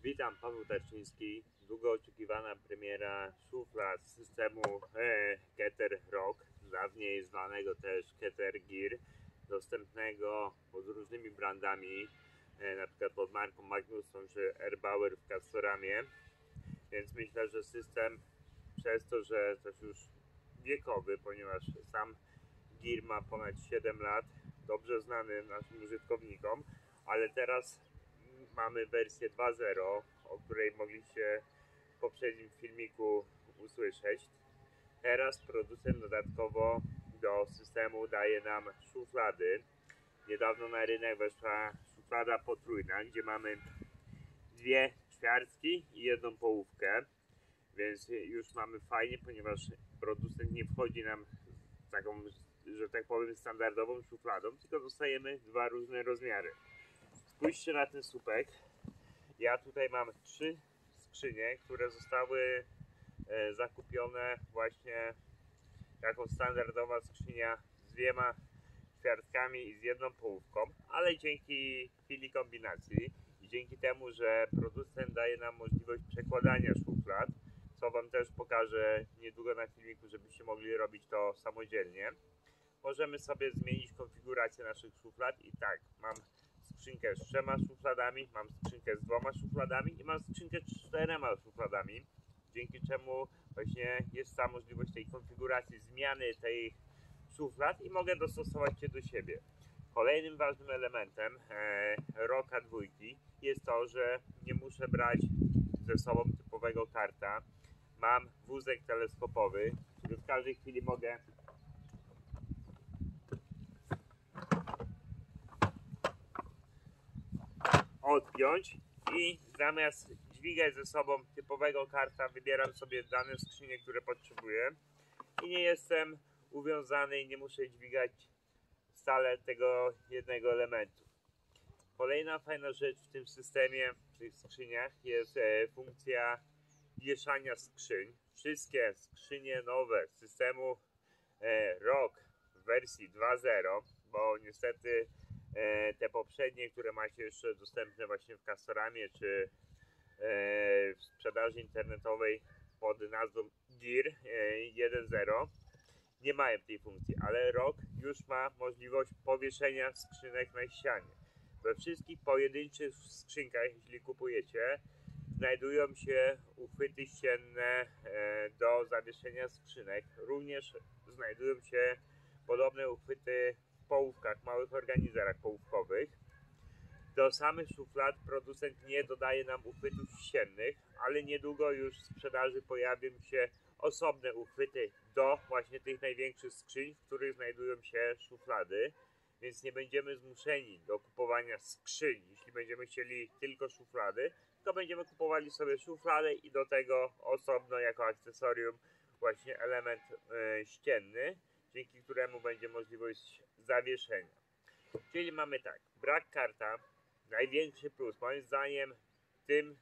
Witam, Paweł Tarczyński. Długo oczekiwana premiera szuflad systemu Keter Rock, dawniej zwanego też Keter Gear, dostępnego pod różnymi brandami, na przykład pod marką Magnusson czy Erbauer w Castoramie. Więc myślę, że system przez to, że też już wiekowy, ponieważ sam Gear ma ponad 7 lat, dobrze znany naszym użytkownikom, ale teraz mamy wersję 2.0, o której mogliście w poprzednim filmiku usłyszeć. Teraz producent dodatkowo do systemu daje nam szuflady. Niedawno na rynek weszła szuflada potrójna, gdzie mamy dwie ćwiartki i jedną połówkę, więc już mamy fajnie, ponieważ producent nie wchodzi nam z taką, że tak powiem, standardową szufladą, tylko dostajemy dwa różne rozmiary. Spójrzcie na ten słupek. Ja tutaj mam 3 skrzynie, które zostały zakupione właśnie jako standardowa skrzynia z 2 ćwiartkami i z jedną połówką, ale dzięki chwili kombinacji i dzięki temu, że producent daje nam możliwość przekładania szuflad, co Wam też pokażę niedługo na filmiku, żebyście mogli robić to samodzielnie, możemy sobie zmienić konfigurację naszych szuflad. I tak, mam skrzynkę z 3 szufladami, mam skrzynkę z 2 szufladami i mam skrzynkę z 4 szufladami, dzięki czemu właśnie jest ta możliwość tej konfiguracji, zmiany tej szuflad i mogę dostosować się do siebie. Kolejnym ważnym elementem Rocka 2 jest to, że nie muszę brać ze sobą typowego karta. Mam wózek teleskopowy, który w każdej chwili mogę odpiąć i zamiast dźwigać ze sobą typowego karta, wybieram sobie dane skrzynie, które potrzebuję i nie jestem uwiązany i nie muszę dźwigać stale tego jednego elementu. Kolejna fajna rzecz w tym systemie, w tych skrzyniach, jest funkcja wieszania skrzyń. Wszystkie skrzynie nowe z systemu Rock w wersji 2.0, bo niestety te poprzednie, które macie jeszcze dostępne właśnie w Castoramie czy w sprzedaży internetowej pod nazwą Gear 1.0, nie mają tej funkcji, ale Rock już ma możliwość powieszenia skrzynek na ścianie. We wszystkich pojedynczych skrzynkach, jeśli kupujecie, znajdują się uchwyty ścienne do zawieszenia skrzynek. Również znajdują się podobne uchwyty w połówkach, małych organizerach połówkowych. Do samych szuflad producent nie dodaje nam uchwytów ściennych, ale niedługo już w sprzedaży pojawią się osobne uchwyty do właśnie tych największych skrzyń, w których znajdują się szuflady, więc nie będziemy zmuszeni do kupowania skrzyń, jeśli będziemy chcieli tylko szuflady, to będziemy kupowali sobie szufladę i do tego osobno jako akcesorium właśnie element ścienny, dzięki któremu będzie możliwość zawieszenia. Czyli mamy tak, brak karta, największy plus moim zdaniem tym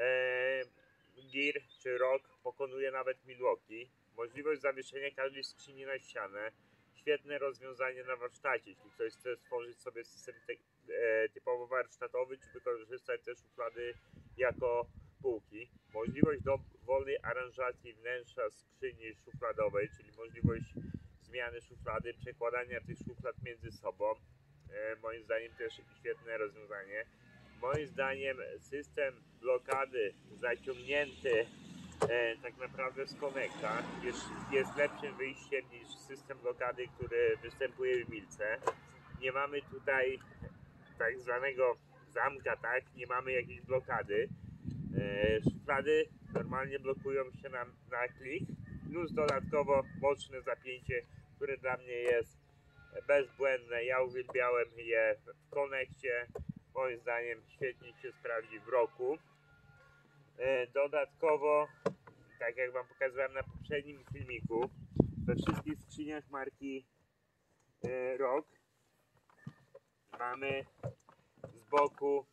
Gear czy Rock pokonuje nawet Milwaukee. Możliwość zawieszenia każdej skrzyni na ścianę, świetne rozwiązanie na warsztacie, jeśli ktoś chce stworzyć sobie system typowo warsztatowy, czy wykorzystać te szuflady jako półki. Możliwość dowolnej aranżacji wnętrza skrzyni szufladowej, czyli możliwość zmiany szuflady, przekładania tych szuflad między sobą. Moim zdaniem też świetne rozwiązanie. Moim zdaniem system blokady zaciągnięty tak naprawdę z konekta jest lepszym wyjściem niż system blokady, który występuje w Milce. Nie mamy tutaj tak zwanego zamka, tak? Nie mamy jakiejś blokady. Szuflady normalnie blokują się nam na klik, plus dodatkowo boczne zapięcie, które dla mnie jest bezbłędne. Ja uwielbiałem je w konekcie. Moim zdaniem świetnie się sprawdzi w Rocku. Dodatkowo, tak jak Wam pokazałem na poprzednim filmiku, we wszystkich skrzyniach marki Rock mamy z boku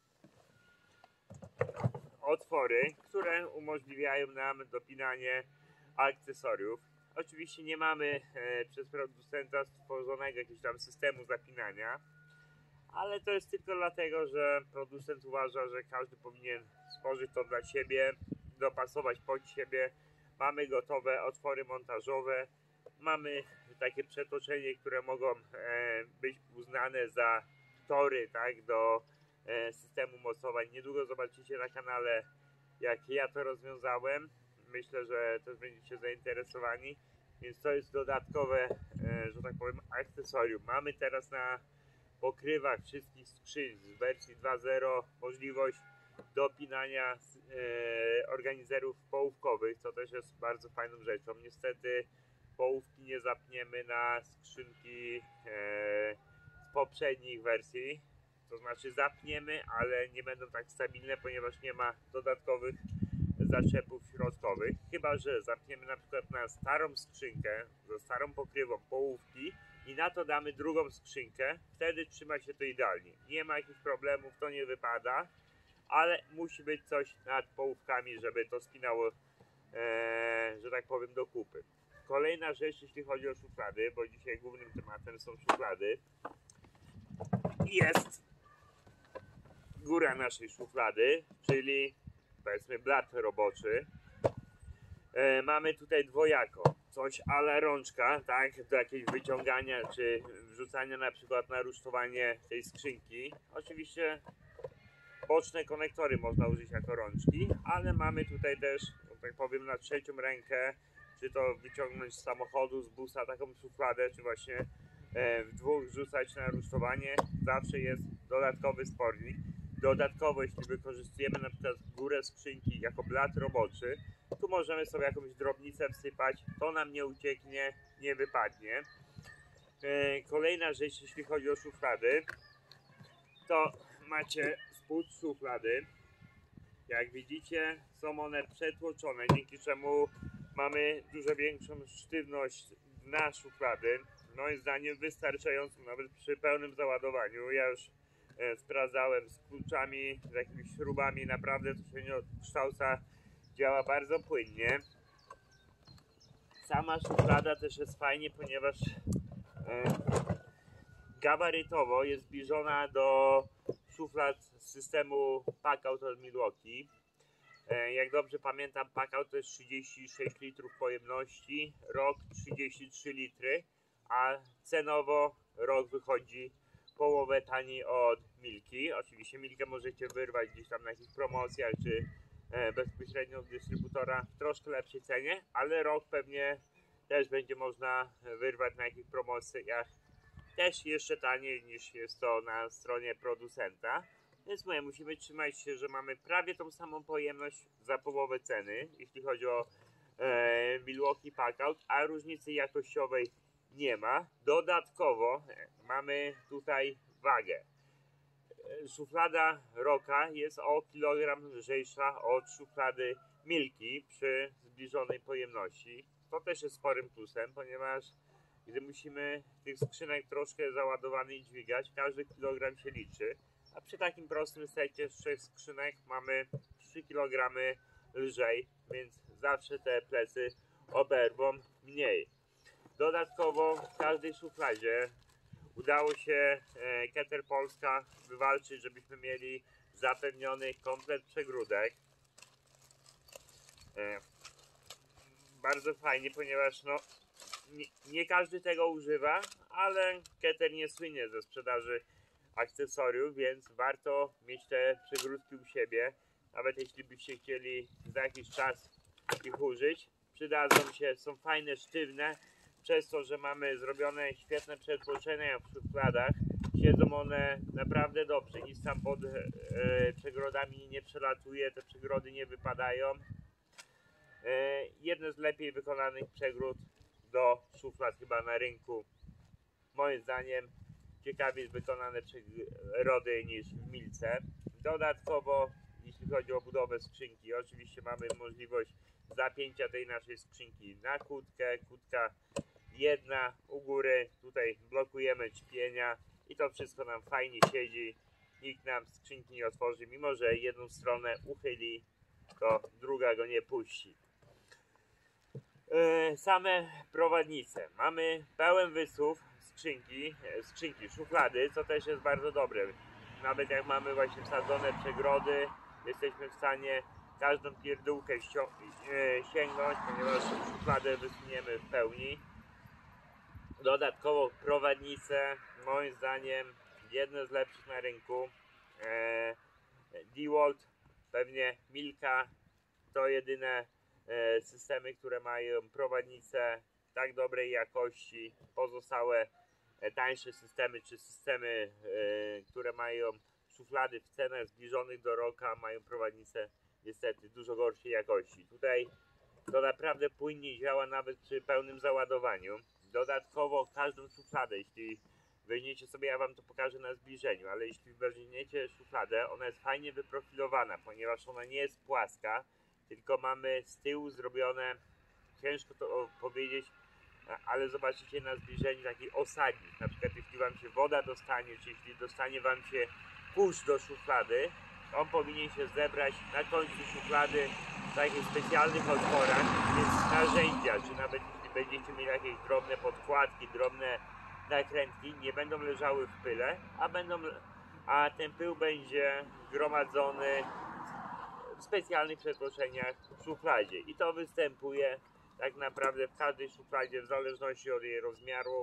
otwory, które umożliwiają nam dopinanie akcesoriów. Oczywiście nie mamy przez producenta stworzonego jakiegoś tam systemu zapinania, ale to jest tylko dlatego, że producent uważa, że każdy powinien stworzyć to dla siebie, dopasować pod siebie. Mamy gotowe otwory montażowe, mamy takie przetoczenie, które mogą być uznane za tory, tak, do systemu mocowań. Niedługo zobaczycie na kanale, jak ja to rozwiązałem. Myślę, że też będziecie zainteresowani, więc to jest dodatkowe, że tak powiem, akcesorium. Mamy teraz na pokrywach wszystkich skrzyń z wersji 2.0 możliwość dopinania organizerów połówkowych, co też jest bardzo fajną rzeczą. Niestety połówki nie zapniemy na skrzynki z poprzednich wersji, to znaczy zapniemy, ale nie będą tak stabilne, ponieważ nie ma dodatkowych zaczepów środkowych, chyba że zapniemy na przykład na starą skrzynkę ze starą pokrywą połówki i na to damy drugą skrzynkę, wtedy trzyma się to idealnie. Nie ma jakichś problemów, to nie wypada, ale musi być coś nad połówkami, żeby to spinało, że tak powiem, do kupy. Kolejna rzecz, jeśli chodzi o szuflady, bo dzisiaj głównym tematem są szuflady, jest góra naszej szuflady, czyli powiedzmy blat roboczy. Mamy tutaj dwojako, coś ala rączka, tak, do jakiegoś wyciągania czy wrzucania na przykład na rusztowanie tej skrzynki. Oczywiście boczne konektory można użyć jako rączki, ale mamy tutaj też, tak powiem, na trzecią rękę, czy to wyciągnąć z samochodu, z busa taką szufladę, czy właśnie w dwóch rzucać na rusztowanie. Zawsze jest dodatkowy spornik. Dodatkowo, jeśli wykorzystujemy na przykład górę skrzynki jako blat roboczy, tu możemy sobie jakąś drobnicę wsypać, to nam nie ucieknie, nie wypadnie. Kolejna rzecz, jeśli chodzi o szuflady, to macie spód szuflady. Jak widzicie, są one przetłoczone, dzięki czemu mamy dużo większą sztywność dna szuflady. Moim zdaniem wystarczającą nawet przy pełnym załadowaniu. Ja już sprawdzałem z kluczami, z jakimiś śrubami, naprawdę to się nie odkształca, działa bardzo płynnie. Sama szuflada też jest fajnie, ponieważ gabarytowo jest zbliżona do szuflad z systemu Packout od Milwaukee. Jak dobrze pamiętam, Packout to jest 36 litrów pojemności, ROG 33 litry, a cenowo ROG wychodzi połowę taniej od Milki. Oczywiście Milkę możecie wyrwać gdzieś tam na jakichś promocjach, czy bezpośrednio od dystrybutora w troszkę lepszej cenie, ale ROG pewnie też będzie można wyrwać na jakichś promocjach też jeszcze taniej niż jest to na stronie producenta. Więc mówię, musimy trzymać się, że mamy prawie tą samą pojemność za połowę ceny, jeśli chodzi o Milwaukee Packout, a różnicy jakościowej nie ma. Dodatkowo mamy tutaj wagę. Szuflada Roka jest o kilogram lżejsza od szuflady Milki przy zbliżonej pojemności. To też jest sporym plusem, ponieważ gdy musimy tych skrzynek troszkę załadowanych dźwigać, każdy kilogram się liczy. A przy takim prostym secie z 3 skrzynek mamy 3 kg lżej, więc zawsze te plecy oberwą mniej. Dodatkowo w każdej szufladzie udało się Keter Polska wywalczyć, żebyśmy mieli zapewniony komplet przegródek. Bardzo fajnie, ponieważ no, nie każdy tego używa, ale Keter nie słynie ze sprzedaży akcesoriów, więc warto mieć te przegródki u siebie. Nawet jeśli byście chcieli za jakiś czas ich użyć, przydadzą się, są fajne, sztywne. Przez to, że mamy zrobione świetne przetłoczenia w szufladach, siedzą one naprawdę dobrze. Nic tam pod przegrodami nie przelatuje, te przegrody nie wypadają. Jedne z lepiej wykonanych przegród do szuflad chyba na rynku. Moim zdaniem ciekawiej wykonane przegrody niż w Milce. Dodatkowo, jeśli chodzi o budowę skrzynki, oczywiście mamy możliwość zapięcia tej naszej skrzynki na kłódkę. Kłódka jedna u góry, tutaj blokujemy ćpienia i to wszystko nam fajnie siedzi. Nikt nam skrzynki nie otworzy, mimo że jedną stronę uchyli, to druga go nie puści. Same prowadnice. Mamy pełen wysuw skrzynki, szuflady, co też jest bardzo dobre. Nawet jak mamy właśnie wsadzone przegrody, jesteśmy w stanie każdą pierdółkę sięgnąć, ponieważ szufladę wysuniemy w pełni. Dodatkowo prowadnice, moim zdaniem jedne z lepszych na rynku. DeWalt, pewnie Milka, to jedyne systemy, które mają prowadnice tak dobrej jakości. Pozostałe tańsze systemy, czy systemy, które mają szuflady w cenach zbliżonych do Roka, mają prowadnice niestety dużo gorszej jakości. Tutaj to naprawdę płynnie działa nawet przy pełnym załadowaniu. Dodatkowo każdą szufladę, jeśli weźmiecie sobie, ja wam to pokażę na zbliżeniu, ale jeśli weźmiecie szufladę, ona jest fajnie wyprofilowana, ponieważ ona nie jest płaska, tylko mamy z tyłu zrobione, ciężko to powiedzieć, ale zobaczycie na zbliżeniu taki osadnik. Na przykład jeśli wam się woda dostanie, czy jeśli dostanie wam się kurz do szuflady, on powinien się zebrać na końcu szuflady w takich specjalnych otworach, więc narzędzia, czy nawet jeśli będziecie mieli jakieś drobne podkładki, drobne nakrętki, nie będą leżały w pyle, a ten pył będzie gromadzony w specjalnych przetworzeniach w szufladzie. I to występuje tak naprawdę w każdej szufladzie, w zależności od jej rozmiaru.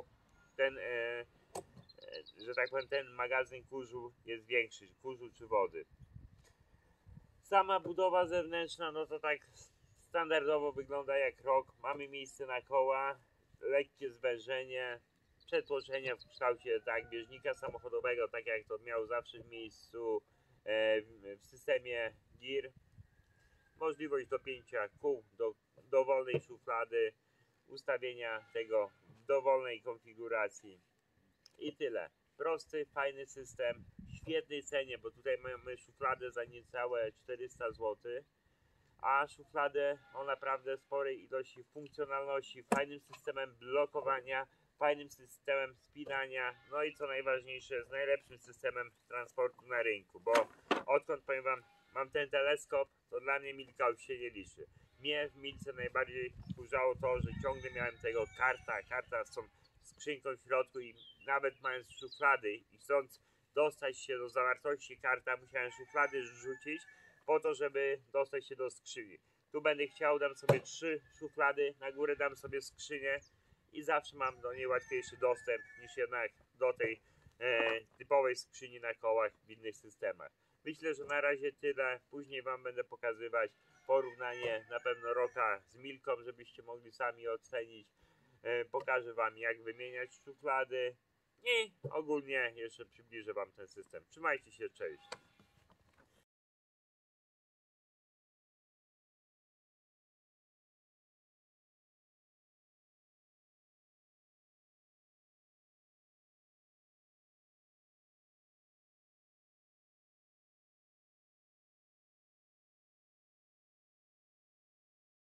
Że tak powiem, ten magazyn kurzu jest większy, kurzu czy wody. Sama budowa zewnętrzna, no to tak standardowo wygląda jak Rok. Mamy miejsce na koła, lekkie zwężenie, przetłoczenia w kształcie tak bieżnika samochodowego, tak jak to miał zawsze w miejscu w systemie GIR. Możliwość dopięcia kół do dowolnej szuflady, ustawienia tego w dowolnej konfiguracji i tyle. Prosty, fajny system, w świetnej cenie, bo tutaj mamy szufladę za niecałe 400 zł, a szufladę o naprawdę sporej ilości funkcjonalności, fajnym systemem blokowania, fajnym systemem spinania, no i co najważniejsze, z najlepszym systemem transportu na rynku, bo odkąd, powiem wam, mam ten teleskop, to dla mnie Milka już się nie liczy. Mnie w Milce najbardziej wkurzało to, że ciągle miałem tego karta z tą skrzynką w środku i nawet mając szuflady i chcąc dostać się do zawartości karta, musiałem szuflady rzucić po to, żeby dostać się do skrzyni. Tu będę chciał, dam sobie 3 szuflady, na górę dam sobie skrzynię i zawsze mam do niej łatwiejszy dostęp niż jednak do tej typowej skrzyni na kołach w innych systemach. Myślę, że na razie tyle. Później wam będę pokazywać porównanie na pewno Roka z Milką, żebyście mogli sami ocenić. Pokażę wam, jak wymieniać szuflady i ogólnie jeszcze przybliżę wam ten system. Trzymajcie się, cześć!